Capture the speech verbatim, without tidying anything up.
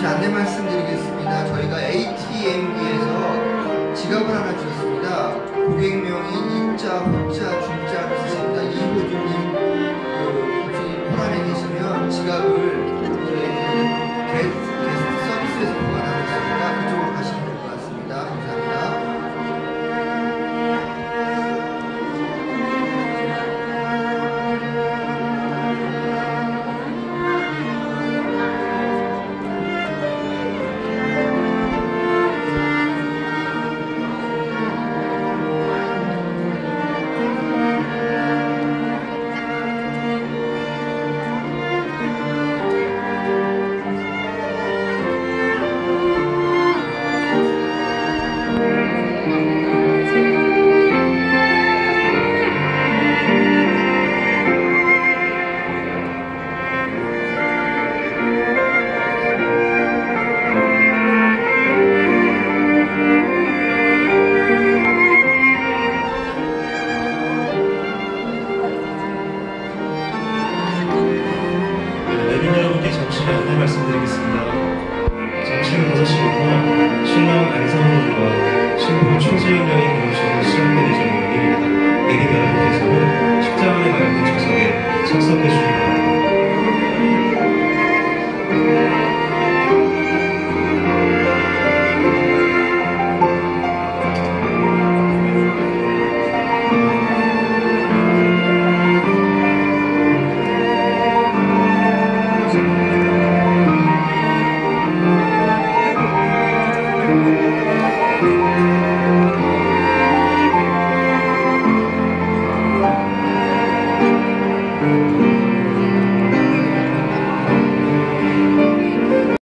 잠시 안내 말씀드리겠습니다. 저희가 에이티엠기에서 지갑을 하나 주셨습니다. 고객명이 이자, 호자, 중자를 쓰십니다. 이호준님, 그, 혹시 호란에 계시면 지갑을 저희 게스트, 게스트 서비스에서 보관하고 있습니다. 그쪽으로 가시면 될 것 같습니다. 감사합니다. 안내 말씀드리겠습니다. 잠시 후 다섯 시부터 신랑 안상훈과 신부 최지은 양의 결혼식이 시작될 예정이니 예비 여러분께서는 십자가에 마련된 좌석에 착석해 주시기 바랍니다. Thank you.